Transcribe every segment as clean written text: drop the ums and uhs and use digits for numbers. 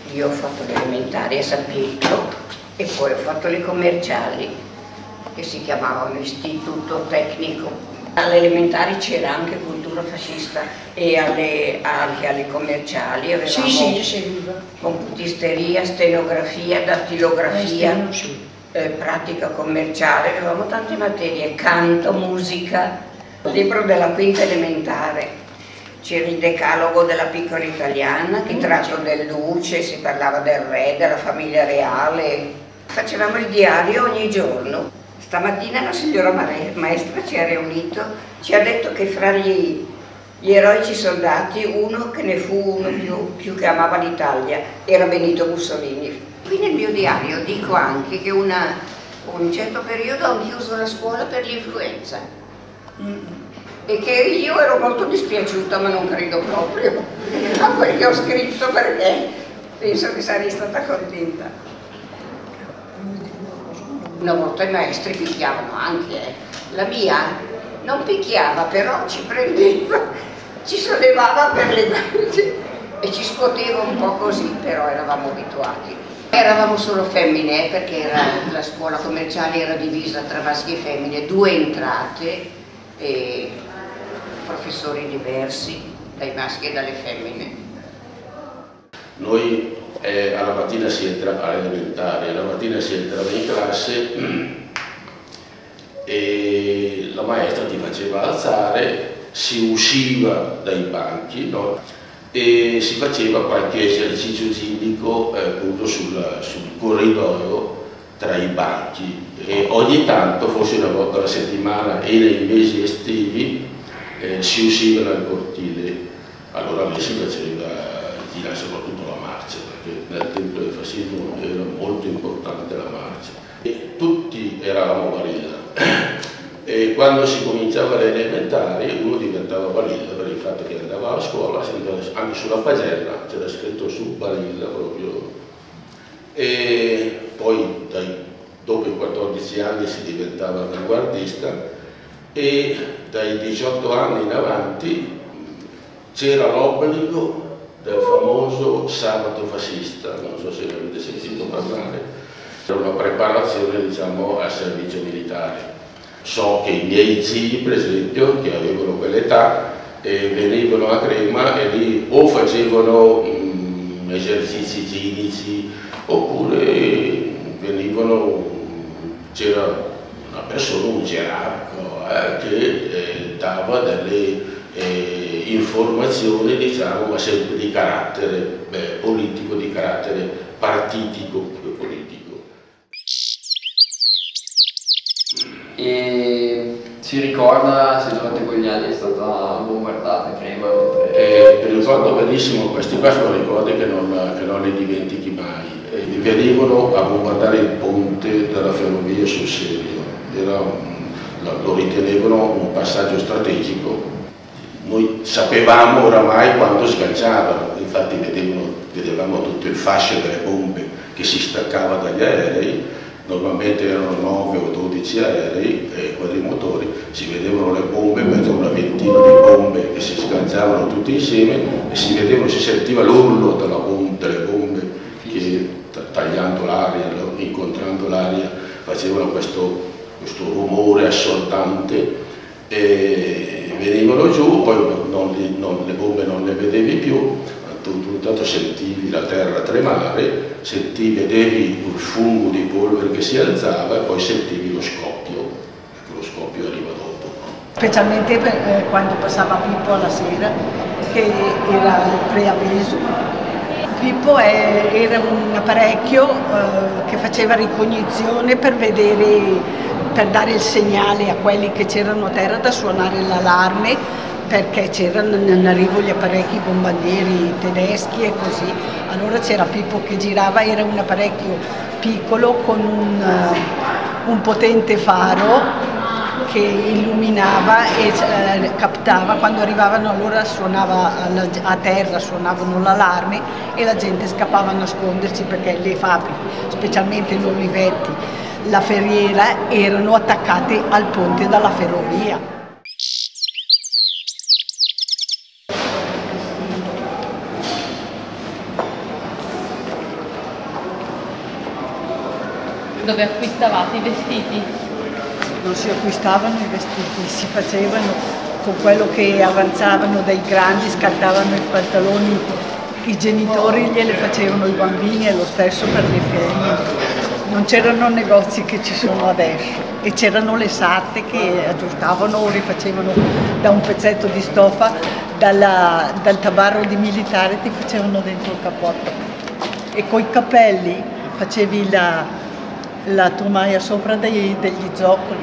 Io ho fatto le elementari a San Pietro e poi ho fatto le commerciali, che si chiamavano Istituto Tecnico. Alle elementari c'era anche cultura fascista e anche alle commerciali avevamo computisteria, stenografia, dattilografia, pratica commerciale, avevamo tante materie, canto, musica. Il libro della quinta elementare. C'era il decalogo della piccola italiana, che tratto del Duce, si parlava del re, della famiglia reale. Facevamo il diario ogni giorno. Stamattina la signora maestra ci ha riunito, ci ha detto che fra gli eroici soldati uno che ne fu uno più che amava l'Italia era Benito Mussolini. Qui nel mio diario dico anche che un certo periodo ho chiuso la scuola per l'influenza. E che io ero molto dispiaciuta, ma non credo proprio a quel che ho scritto, perché penso che sarei stata contenta. Una volta i maestri picchiavano anche, La mia non picchiava, però ci prendeva, ci sollevava per le guance e ci scuoteva un po' così, però eravamo abituati. Eravamo solo femmine, perché la scuola commerciale era divisa tra maschi e femmine, 2 entrate e professori diversi dai maschi e dalle femmine. Noi alla mattina si entra all'elementare, la mattina si entrava in classe e la maestra ti faceva alzare, si usciva dai banchi, no? E si faceva qualche esercizio civico appunto sul corridoio tra i banchi, e ogni tanto, forse una volta alla settimana e nei mesi estivi, si usciva dal cortile. Allora lì si faceva girare soprattutto la marcia, perché nel tempo del fascismo era molto importante la marcia. E tutti eravamo balilla. E quando si cominciava le elementari uno diventava balilla per il fatto che andava a scuola, anche sulla pagella c'era scritto su balilla proprio. E poi dopo i 14 anni si diventava avanguardista, e dai 18 anni in avanti c'era l'obbligo del famoso sabato fascista, non so se avete sentito parlare, era una preparazione, diciamo, al servizio militare. So che i miei zii, per esempio, che avevano quell'età, venivano a Crema e lì o facevano esercizi cinici oppure c'era una persona, un gerarco, che dava delle informazioni, diciamo, ma sempre di carattere politico, di carattere partitico politico. E si ricorda se durante quegli anni è stata bombardata Crema? Ricordo benissimo, questi qua sono ricordi che non li dimentichi mai. Venivano a bombardare il ponte della ferrovia sul Serio, lo ritenevano un passaggio strategico. Noi sapevamo oramai quando sganciavano, infatti vedevamo tutto il fascio delle bombe che si staccava dagli aerei. Normalmente erano 9 o 12 aerei quadrimotori, si vedevano le bombe, mezzo una ventina di bombe che si sganciavano tutte insieme e si sentiva l'urlo delle bombe che tagliando l'aria, incontrando l'aria, facevano questo rumore assordante e venivano giù, poi le bombe non le vedevi più. Intanto sentivi la terra tremare, vedevi il fungo di polvere che si alzava e poi sentivi lo scoppio. Lo scoppio arriva dopo. Specialmente quando passava Pippo alla sera, che era il preavviso. Pippo era un apparecchio che faceva ricognizione per dare il segnale a quelli che c'erano a terra da suonare l'allarme, perché c'erano in arrivo gli apparecchi bombardieri tedeschi e così. Allora c'era Pippo che girava, era un apparecchio piccolo con un potente faro che illuminava e captava. Quando arrivavano allora suonava a terra, suonavano l'allarme e la gente scappava a nascondersi, perché le fabbriche, specialmente l'Olivetti, la Ferriera, erano attaccate al ponte dalla ferrovia. dove acquistavate i vestiti? Non si acquistavano i vestiti, si facevano con quello che avanzavano dai grandi, scattavano i pantaloni, i genitori gliele facevano i bambini e lo stesso per le femmine. Non c'erano negozi che ci sono adesso e c'erano le sarte che aggiustavano o rifacevano da un pezzetto di stoffa, dal tabarro di militare ti facevano dentro il cappotto e coi capelli facevi la tomaia sopra degli zoccoli,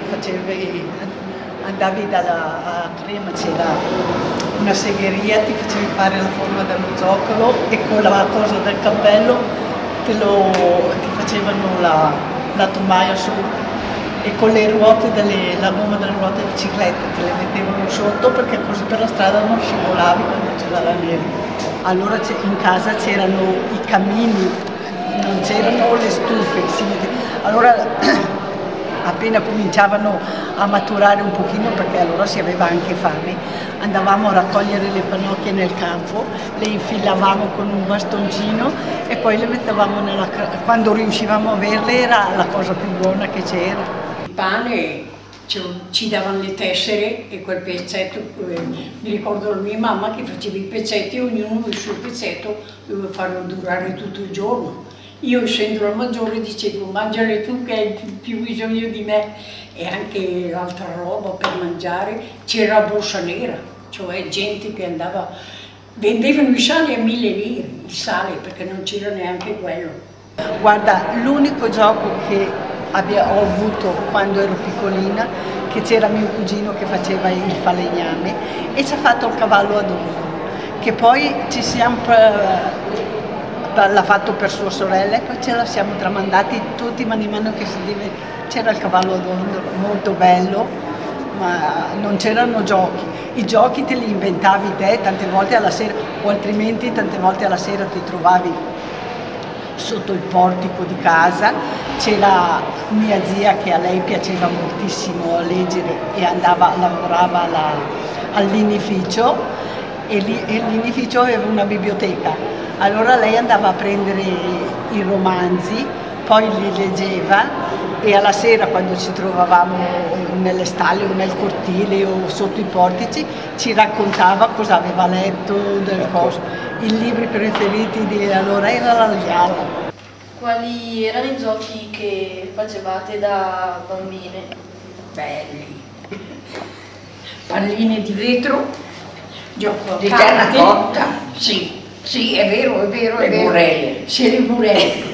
andavi a Crema, c'era una segheria, ti facevi fare la forma dello zoccolo e con la cosa del cappello ti facevano la tomaia su e con le ruote la gomma delle ruote di bicicletta te le mettevano sotto perché così per la strada non scivolavi quando c'era la neve. Allora in casa c'erano i camini, non c'erano le stufe, allora appena cominciavano a maturare un pochino, perché allora si aveva anche fame, andavamo a raccogliere le pannocchie nel campo, le infilavamo con un bastoncino e poi le mettevamo quando riuscivamo a averle era la cosa più buona che c'era. Il pane ci davano le tessere e quel pezzetto, mi ricordo la mia mamma che faceva i pezzetti, ognuno il suo pezzetto doveva farlo durare tutto il giorno. Io essendo la maggiore dicevo mangiare tu che hai più bisogno di me, e anche l'altra roba per mangiare, c'era la borsa nera, cioè gente che andava, vendevano i sali a 1000 lire, il sale, perché non c'era neanche quello. Guarda, l'unico gioco che ho avuto quando ero piccolina, che c'era mio cugino che faceva il falegname e ci ha fatto il cavallo ad ombra, che poi ci siamo l'ha fatto per sua sorella e poi ce la siamo tramandati tutti man mano che c'era il cavallo ad ombra, molto bello, ma non c'erano giochi. I giochi te li inventavi te tante volte alla sera, o altrimenti tante volte alla sera ti trovavi sotto il portico di casa. C'era mia zia che a lei piaceva moltissimo leggere e lavorava al linificio e il linificio aveva una biblioteca. Allora lei andava a prendere i romanzi, poi li leggeva e alla sera quando ci trovavamo nelle stalle o nel cortile o sotto i portici ci raccontava cosa aveva letto del coso. I libri preferiti di allora era la Gialla. Quali erano i giochi che facevate da bambine? Belli. Palline di vetro, gioco a Di carte. terracotta? Sì. Sì, è vero, è vero, è Le vero. burelle. Sì, le burelle.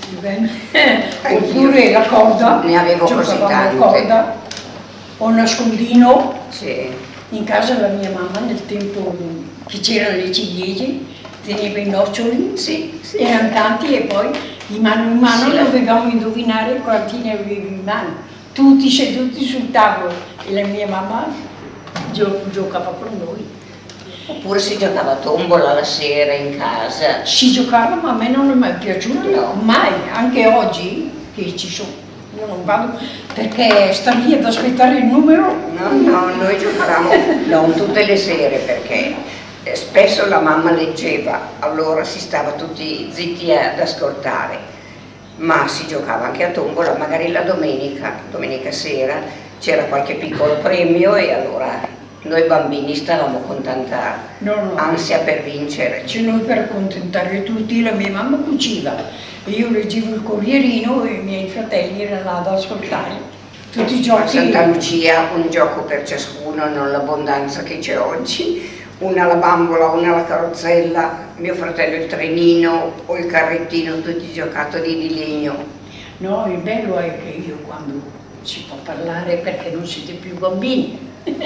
Oppure la corda. Ne avevo così giocavamo a tante. corda. O nascondino. Sì. In casa la mia mamma, nel tempo che c'erano le ciliegie, teneva i noccioli, Sì, erano tanti e poi di mano in mano Sì. dovevamo indovinare quanti ne avevi in mano. Tutti seduti sul tavolo e la mia mamma giocava con noi. Oppure si giocava a tombola la sera in casa. Si giocava, ma a me non è mai piaciuto, No. mai, anche oggi che ci sono. Io non vado perché sta lì ad aspettare il numero. No, noi giocavamo non tutte le sere perché spesso la mamma leggeva, allora si stava tutti zitti ad ascoltare, ma si giocava anche a tombola, magari la domenica sera c'era qualche piccolo premio e allora noi bambini stavamo con tanta No. ansia per vincere. Cioè noi per accontentare tutti, la mia mamma cuciva e io leggevo il Corrierino e i miei fratelli erano là ad ascoltare. Tutti i A giochi. Santa Lucia un gioco per ciascuno, non l'abbondanza che c'è oggi, una la bambola, una la carrozzella, mio fratello il trenino o il carrettino, tutti giocattoli di legno. No, il bello è che io quando si può parlare perché non siete più bambini.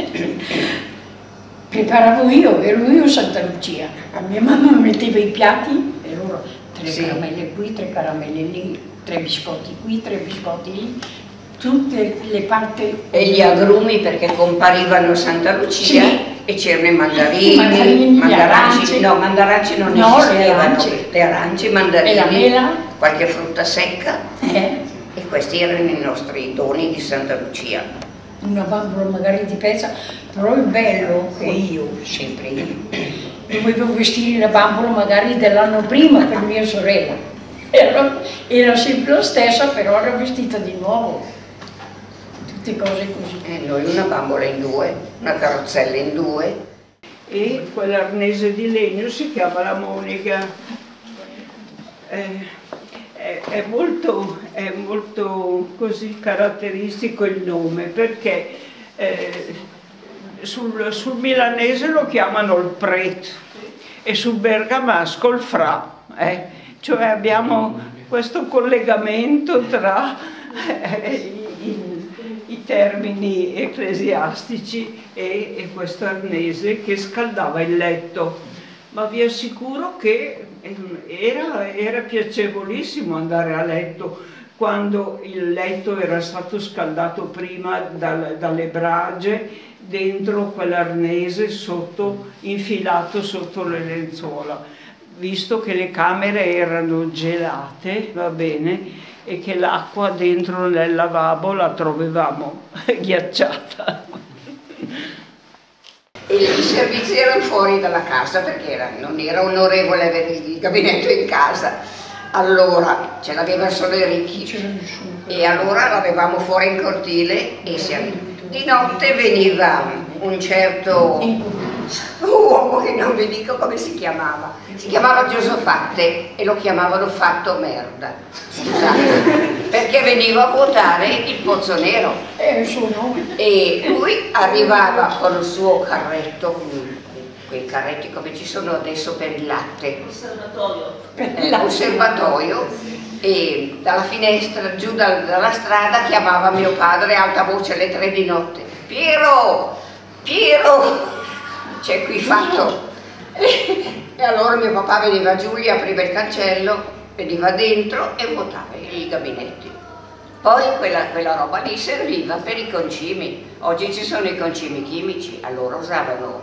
Preparavo io, ero io Santa Lucia, la mia mamma mi metteva i piatti e loro 3 Sì. caramelle qui, 3 caramelle lì, 3 biscotti qui, 3 biscotti lì, tutte le parti. E gli agrumi perché comparivano a Santa Lucia Sì. e c'erano i mandarini, Mandarini, mandaranci, arance. no, mandaranci non No, le esistevano, arance. le arance, i mandarini, E la mela. qualche frutta secca Eh, e questi erano i nostri doni di Santa Lucia. una bambola magari di pezza, però il bello che io, sempre io, dovevo vestire la bambola magari dell'anno prima per mia sorella. era sempre la stessa, però era vestita di nuovo. Tutte cose così. Noi una bambola in due, una carrozzella in due. E quell'arnese di legno si chiama la monica. È molto così caratteristico il nome, perché sul milanese lo chiamano il pret e sul bergamasco il fra. Cioè abbiamo questo collegamento tra i termini ecclesiastici e questo arnese che scaldava il letto. Ma vi assicuro che era piacevolissimo andare a letto quando il letto era stato scaldato prima dalle brage, dentro quell'arnese infilato sotto le lenzuola, visto che le camere erano gelate, va bene, e che l'acqua dentro nel lavabo la trovavamo ghiacciata. E i servizi erano fuori dalla casa perché non era onorevole avere il gabinetto in casa. Allora ce l'avevano solo i ricchi e allora l'avevamo fuori in cortile e di notte veniva un certo uomo che non vi dico come si chiamava Giosofatte e lo chiamavano Fatto Merda, perché veniva a vuotare il Pozzo Nero e lui arrivava con il suo carretto, quei carretti come ci sono adesso per il latte, un serbatoio, e dalla finestra giù dalla strada chiamava mio padre a alta voce alle 3 di notte: Piero, Piero, c'è qui Fatto. E allora mio papà veniva giù, gli apriva il cancello, veniva dentro e vuotava i gabinetti. Poi quella roba lì serviva per i concimi. Oggi ci sono i concimi chimici, allora usavano.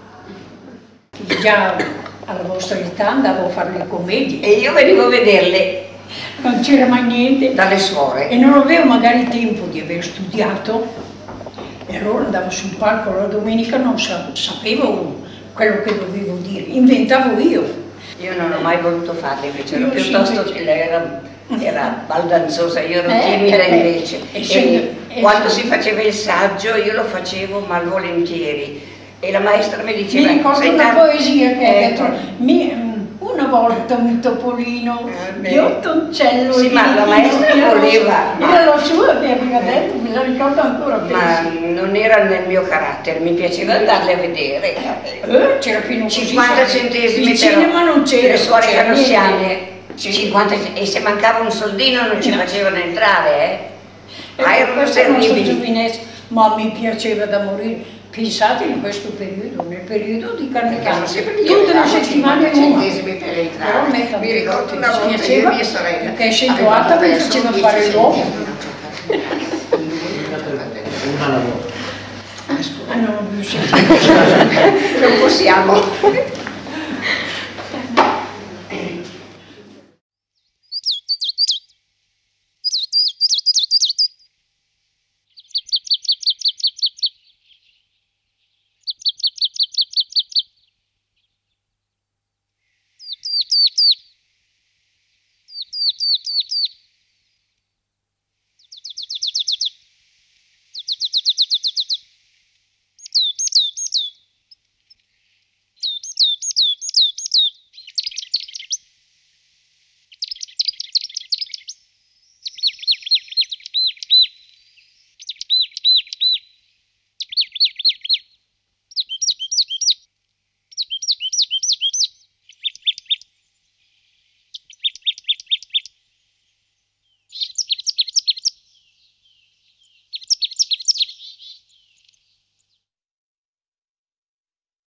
Già alla vostra età andavo a fare le commedie. E io venivo a vederle. Non c'era mai niente. Dalle suore. E non avevo magari tempo di aver studiato. E allora andavo sul palco la domenica, non sapevo quello che dovevo dire, inventavo io. Io non ho mai voluto farle invece, ero piuttosto era baldanzosa, io ero timida invece. E quando si faceva il saggio io lo facevo malvolentieri. E la maestra mi diceva... Mi ricordo una poesia che ha detto... Una volta un topolino di ottoncello. Sì, ma la maestra voleva. Era la sua che aveva detto, me la ricordo ancora. Ma non era nel mio carattere, mi piaceva andarle a vedere. C'era più di 50 centesimi il cinema non c'era. Le suore canossiane, 50, e se mancava un soldino non ci facevano entrare, Ma erano terribili. Ma mi piaceva da morire. Pensate in questo periodo, nel periodo di Carnevale, tutte le settimane una. Però a me mi ricordo una volta piaceva, mia sorella, perché essendo alta mi faceva fare l'uomo. Non possiamo.